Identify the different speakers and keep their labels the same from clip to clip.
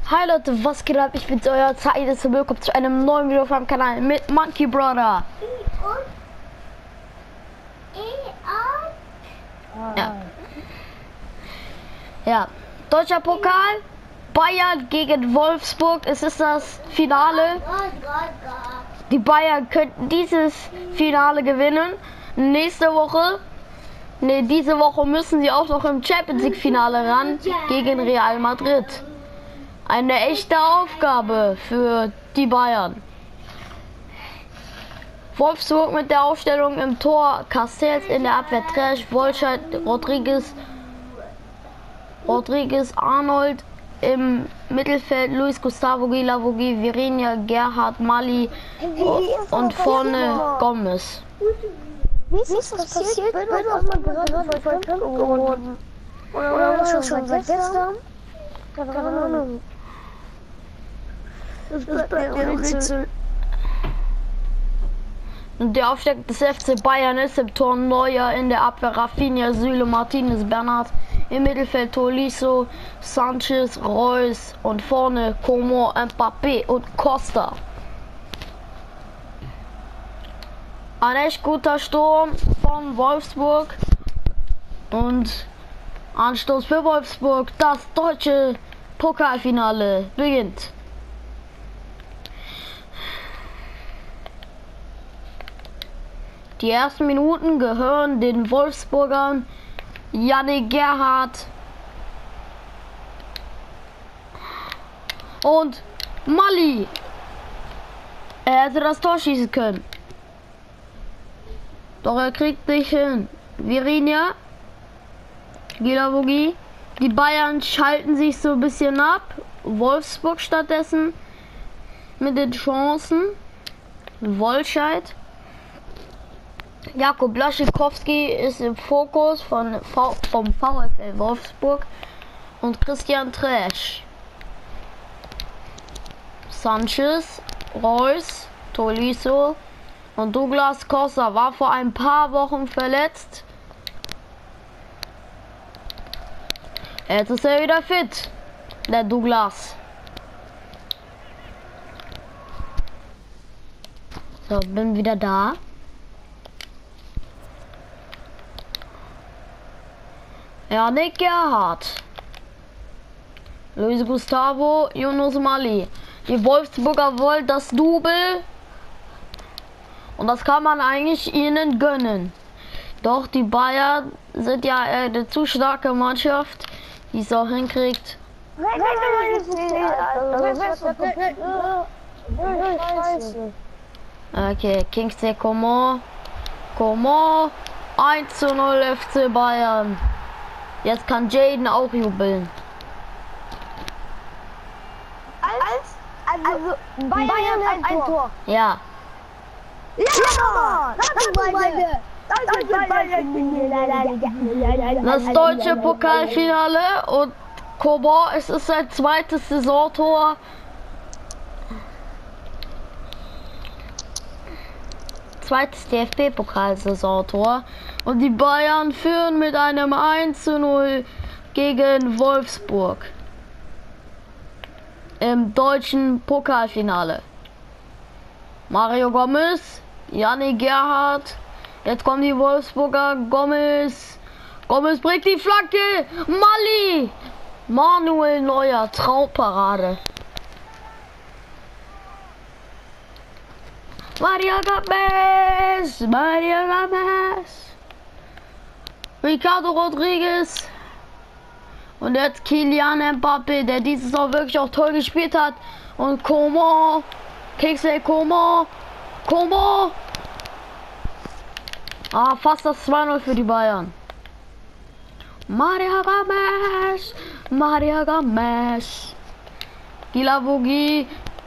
Speaker 1: Hi Leute, was geht ab? Ich bin's, euer Zeit ist willkommen zu einem neuen Video auf meinem Kanal mit Monkey Brother. Ja, deutscher Pokal, Bayern gegen Wolfsburg. Es ist das Finale. Die Bayern könnten dieses Finale gewinnen. Diese Woche müssen sie auch noch im Champions League Finale ran gegen Real Madrid. Eine echte Aufgabe für die Bayern. Wolfsburg mit der Aufstellung im Tor: Castells, in der Abwehr Tresch, Wolscheid, Rodriguez, Arnold, im Mittelfeld Luis Gustavo, Guilavogui, Virinha, Gerhard, Mali und vorne Gomez.
Speaker 2: Wie ist das passiert? Bin auch mal gerade voll geworden. Oder schon seit gestern? Keine Ahnung. Das bleibt mir ein Rätsel.
Speaker 1: Der Aufstieg des FC Bayern ist im Tor Neuer, in der Abwehr Rafinha, Süle, Martinez, Bernat, im Mittelfeld Tolisso, Sanchez, Reus und vorne Coman, Mbappé und Costa. Ein echt guter Sturm von Wolfsburg und Anstoß für Wolfsburg. Das deutsche Pokalfinale beginnt. Die ersten Minuten gehören den Wolfsburgern. Yannick Gerhardt und Mali. Er hätte das Tor schießen können. Doch er kriegt nicht hin. Virinha, Guilavogui. Die Bayern schalten sich so ein bisschen ab. Wolfsburg stattdessen mit den Chancen. Wolscheid. Jakub Blaszczykowski ist im Fokus vom VfL Wolfsburg und Christian Tresch. Sanchez, Reus, Tolisso und Douglas Costa war vor ein paar Wochen verletzt. Jetzt ist er wieder fit, der Douglas. So, bin wieder da. Yannick Gerhardt, Luis Gustavo, Yunus Mali. Die Wolfsburger wollen das Double und das kann man eigentlich ihnen gönnen. Doch die Bayern sind ja eine zu starke Mannschaft, die es auch hinkriegt. Okay, Kingsley Coman, 1:0 FC Bayern. Jetzt kann Jaden auch jubeln.
Speaker 2: Also Bayern hat ein Tor.
Speaker 1: Ja.
Speaker 2: Ja!
Speaker 1: Das deutsche Pokalfinale und Coman, es ist sein zweites Saisontor. Zweites DFB-Pokal-Saisontor und die Bayern führen mit einem 1:0 gegen Wolfsburg im deutschen Pokalfinale. Mario Gomez, Yannick Gerhardt, jetzt kommen die Wolfsburger. Gomez bringt die Flanke, Mali, Manuel Neuer, Traumparade. Mario Gomez, Ricardo Rodriguez und jetzt Kylian Mbappé, der dieses auch wirklich auch toll gespielt hat, und Coman, Kingsley Coman, fast das 2:0 für die Bayern. Mario Gomez, Guilavogui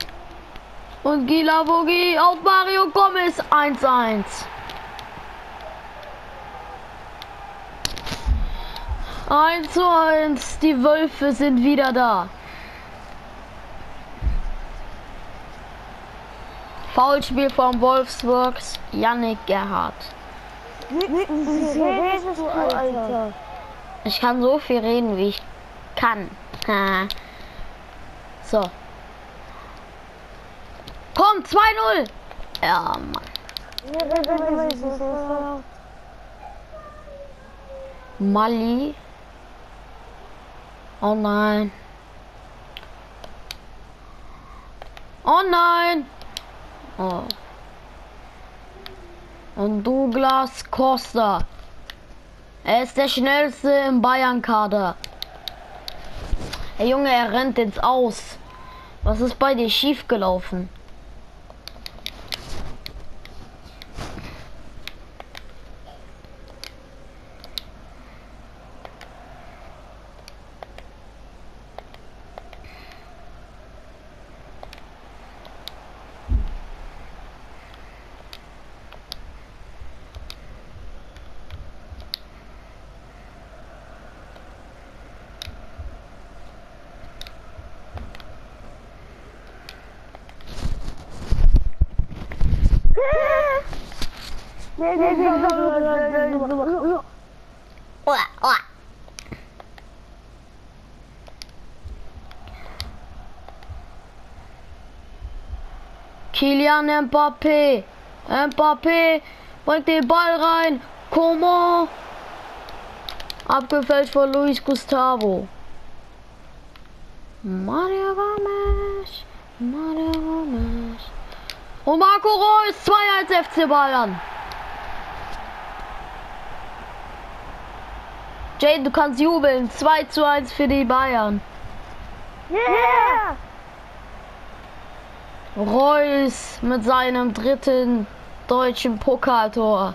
Speaker 1: auf Mario Gomez, 1:1. Eins zu 1, die Wölfe sind wieder da. Foulspiel von Wolfsburgs, Yannick Gerhardt. Ich kann so viel reden, wie ich kann. So. Komm, 2-0. Ja, Mann. Mali. Oh nein. Oh nein. Oh. Und Douglas Costa. Er ist der schnellste im Bayern-Kader. Hey Junge, er rennt ins Aus. Was ist bei dir schief gelaufen? Kylian Mbappé. Mbappé bringt den Ball rein. Coman. Abgefälscht von Luis Gustavo. Mario Gomes. Mario Gomes. Und Marco Reus 2-1 FC Bayern. Jade, du kannst jubeln. 2-1 für die Bayern.
Speaker 2: Yeah!
Speaker 1: Reus mit seinem dritten deutschen Pokaltor.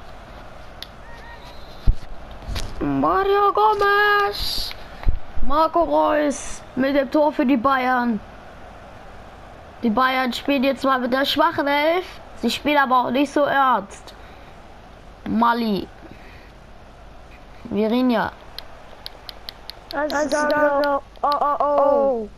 Speaker 1: Mario Gomes. Marco Reus mit dem Tor für die Bayern. Die Bayern spielen jetzt mal mit der schwachen Elf. Sie spielen aber auch nicht so ernst. Mali. Virinha.
Speaker 2: Oh.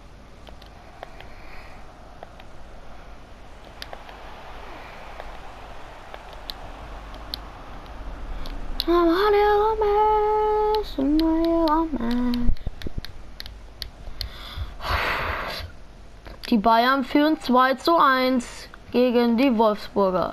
Speaker 1: Mario Gomes. Mario Gomes. Die Bayern führen 2-1 gegen die Wolfsburger.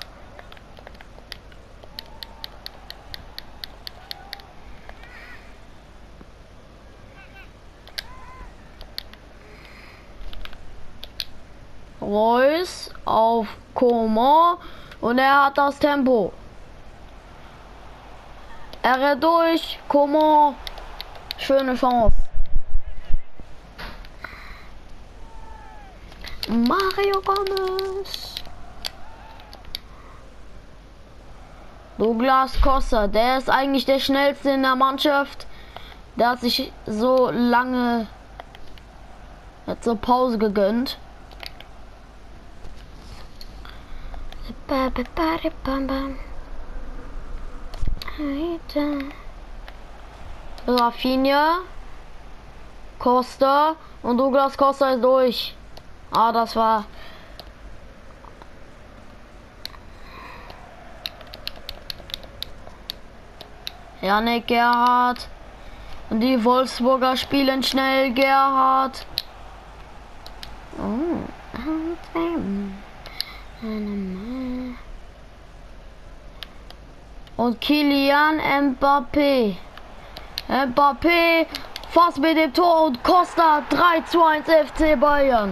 Speaker 1: Reus auf Coman und er hat das Tempo. Er rennt durch, Coman, schöne Chance. Mario Gomes. Douglas Costa, der ist eigentlich der schnellste in der Mannschaft. Der hat sich so lange zur Pause gegönnt. Rafinha, Costa und Douglas Costa ist durch. Ah, das war Yannick Gerhardt. Und die Wolfsburger spielen schnell. Gerhardt. Und Kylian Mbappé. Mbappé fast mit dem Tor und Costa 3-1 FC Bayern.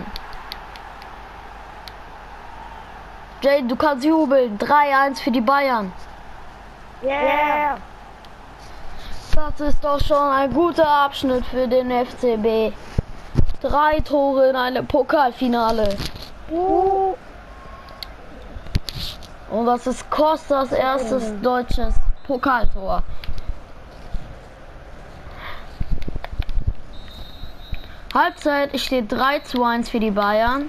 Speaker 1: Jade, du kannst jubeln. 3-1 für die Bayern.
Speaker 2: Yeah!
Speaker 1: Das ist doch schon ein guter Abschnitt für den FCB. 3 Tore in einem Pokalfinale. Und das ist Costas erstes deutsches Pokaltor. Halbzeit steht 3-1 für die Bayern.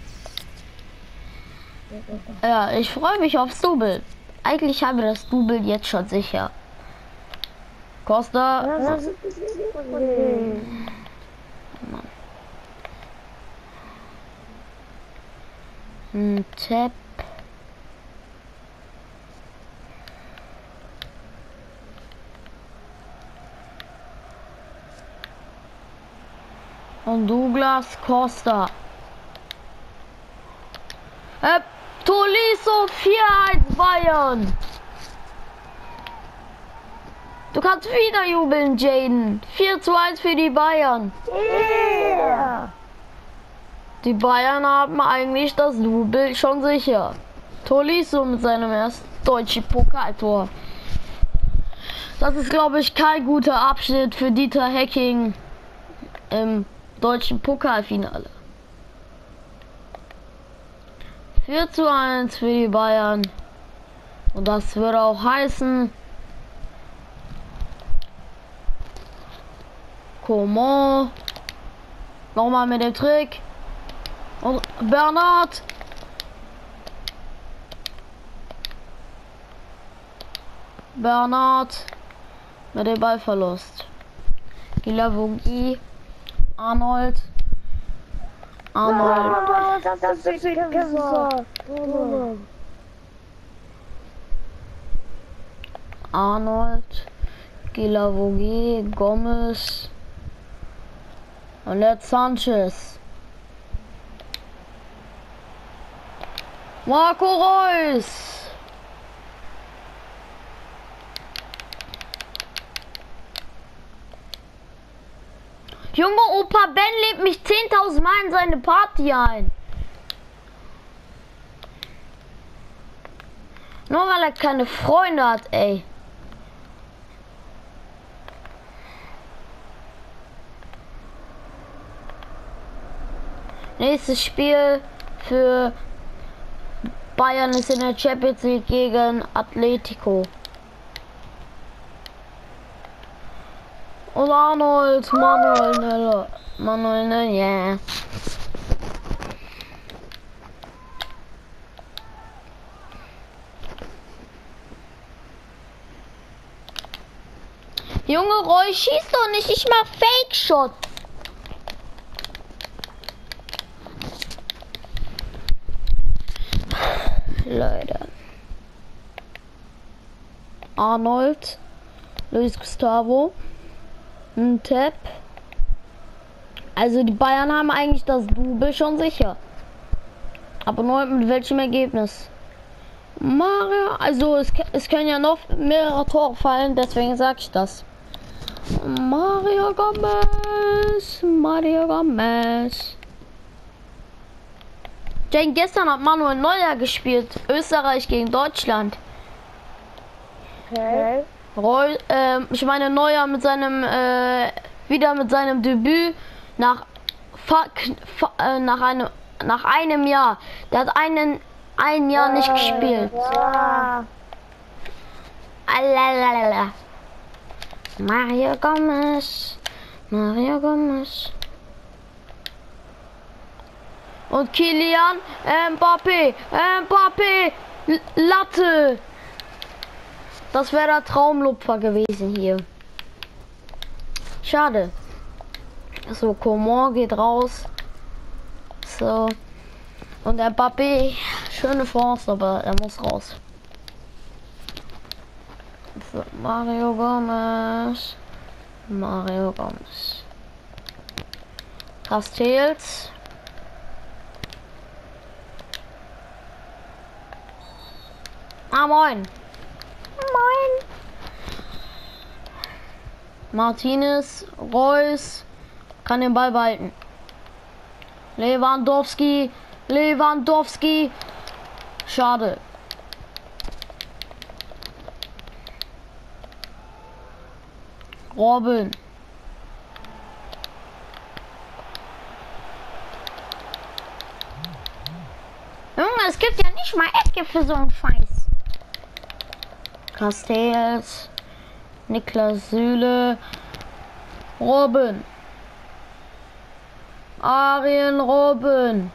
Speaker 1: Ja, ich freue mich aufs Double. Eigentlich haben wir das Double jetzt schon sicher. Costa. Tap. Und Douglas Costa. Tolisso 4-1 Bayern. Du kannst wieder jubeln, Jaden. 4-1 für die Bayern.
Speaker 2: Yeah.
Speaker 1: Die Bayern haben eigentlich das Double schon sicher. Tolisso mit seinem ersten deutschen Pokaltor. Das ist, glaube ich, kein guter Abschnitt für Dieter Hecking im deutschen Pokalfinale. 4-1 für die Bayern. Und das würde auch heißen, Coman nochmal mit dem Trick und Bernard. Mit dem Ballverlust. Gilavogi, Arnold. Arnold, Gilavogi, Gomez und jetzt Sanchez. Marco Reus. Junge, Opa Ben lädt mich 10.000 Mal in seine Party ein. Nur weil er keine Freunde hat, ey. Nächstes Spiel für Bayern ist in der Champions League gegen Atletico. Und Arnold, Manuel Neuer, yeah. Junge, Roy, schieß doch nicht, ich mach Fake Shot. Leute. Arnold, Luis Gustavo, ein Tap. Also die Bayern haben eigentlich das Double schon sicher. Aber nur mit welchem Ergebnis? Mario, also es können ja noch mehrere Tore fallen, deswegen sage ich das. Mario Gomez. Jane, gestern hat Manuel Neuer gespielt. Österreich gegen Deutschland.
Speaker 2: Okay.
Speaker 1: Ich meine Neuer mit seinem wieder mit seinem Debüt nach einem Jahr. Der hat ein Jahr nicht gespielt.
Speaker 2: Ja.
Speaker 1: Alalala. Mario Gomez. Und Kylian Mbappé, Latte. Das wäre der Traumlupfer gewesen hier. Schade. So, Coman geht raus. So. Und Mbappé, schöne Chance, aber er muss raus. So, Mario Gomez. Castells. Moin. Martinez, Reus kann den Ball behalten. Lewandowski. Schade. Robin. Junge, es gibt ja nicht mal Ecke für so einen Scheiß. Castells, Niklas Süle, Robin, Arjen Robben,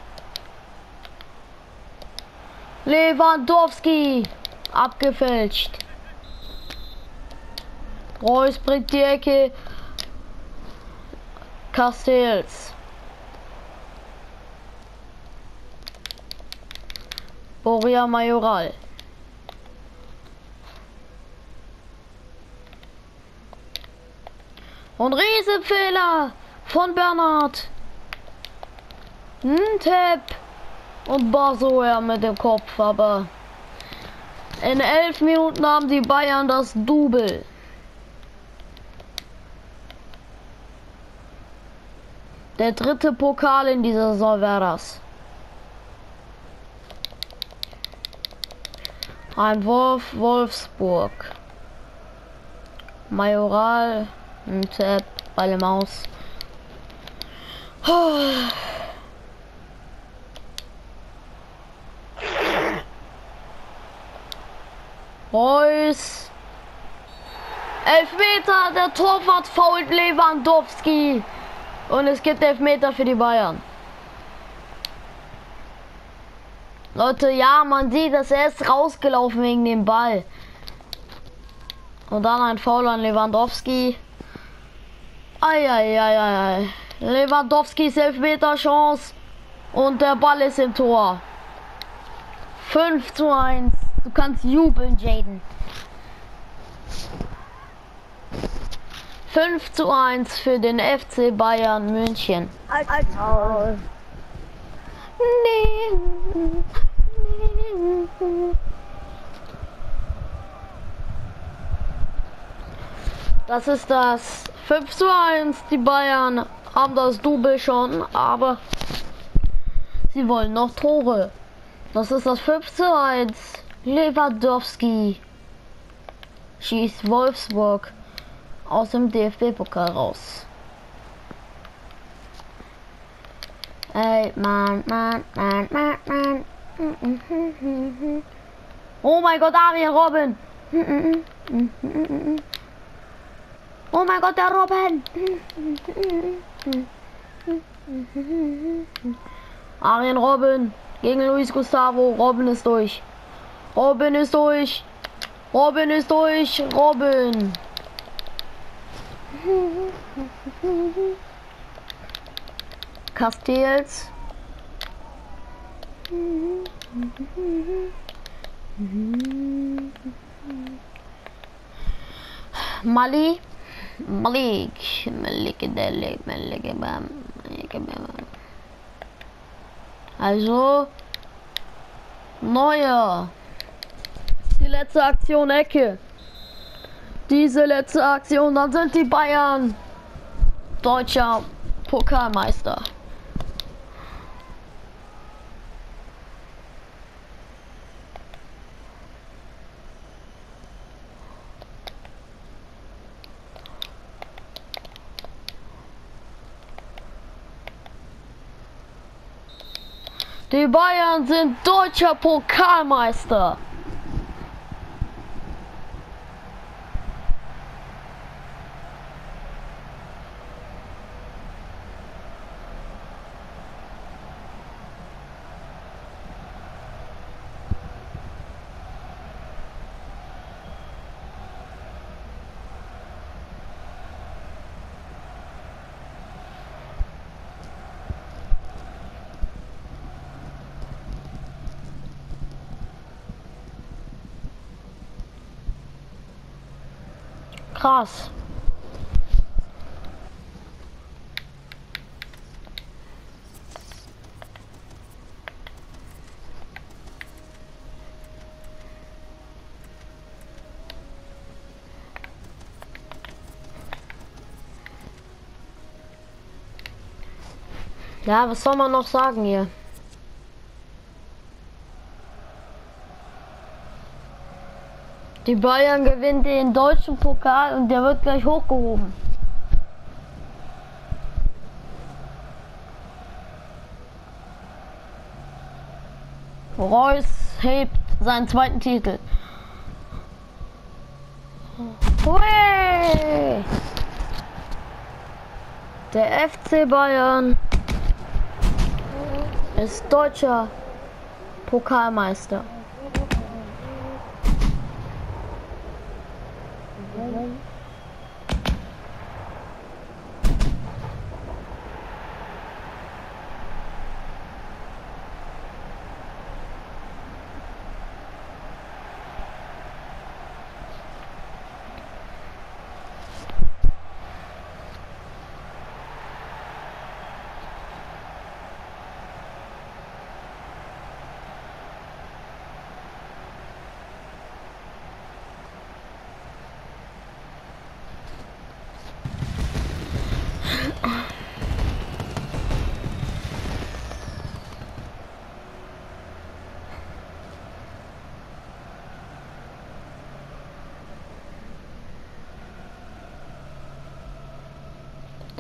Speaker 1: Lewandowski, abgefälscht. Reus bringt die Ecke. Castells. Borja Majoral. Und Riesenfehler von Bernhard. Tipp. Und Baso ja mit dem Kopf, aber in 11 Minuten haben die Bayern das Double. Der dritte Pokal in dieser Saison wäre das. Ein Wolfsburg. Majoral. Tab. Balle Maus. Reus. Elfmeter. Der Torwart fault Lewandowski. Und es gibt Elfmeter für die Bayern. Leute, ja, man sieht, dass er ist rausgelaufen wegen dem Ball. Und dann ein Foul an Lewandowski. Eieieiei. Lewandowskis Elfmeter-Chance. Und der Ball ist im Tor. 5:1. Du kannst jubeln, Jaden. 5:1 für den FC Bayern München.
Speaker 2: Alter.
Speaker 1: Das ist das 5:1. Die Bayern haben das Double schon, aber sie wollen noch Tore. Das ist das 5:1. Lewandowski schießt Wolfsburg aus dem DFB-Pokal raus. Ey, Mann. Oh mein Gott, Arjen Robben. Oh mein Gott, der Robben. Arjen Robben gegen Luis Gustavo. Robben ist durch. Robben ist durch. Robben ist durch. Robben. Castells. Malik. Also Neuer. Die letzte Aktion Ecke. Diese letzte Aktion, dann sind die Bayern deutscher Pokalmeister. Die Bayern sind deutscher Pokalmeister. Krass. Ja, was soll man noch sagen hier? Die Bayern gewinnt den deutschen Pokal und der wird gleich hochgehoben. Reus hebt seinen zweiten Titel. Hui! Der FC Bayern ist deutscher Pokalmeister.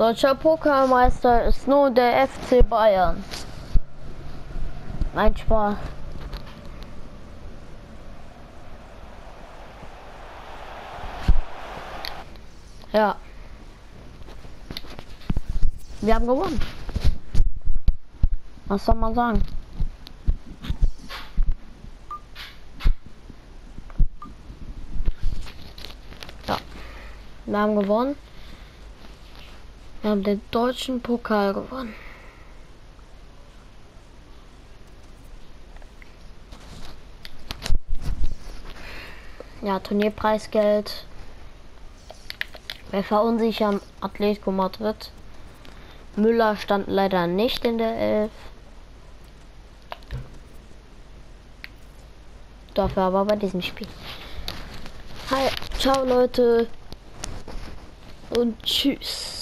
Speaker 1: Deutscher Pokalmeister ist nur der FC Bayern. Mein Spaß. Ja. Wir haben gewonnen. Was soll man sagen? Ja. Wir haben gewonnen. Wir haben den deutschen Pokal gewonnen. Ja, Turnierpreisgeld. Wir verunsichern Atletico Madrid. Müller stand leider nicht in der 11. Dafür aber bei diesem Spiel. Hi, ciao Leute und tschüss.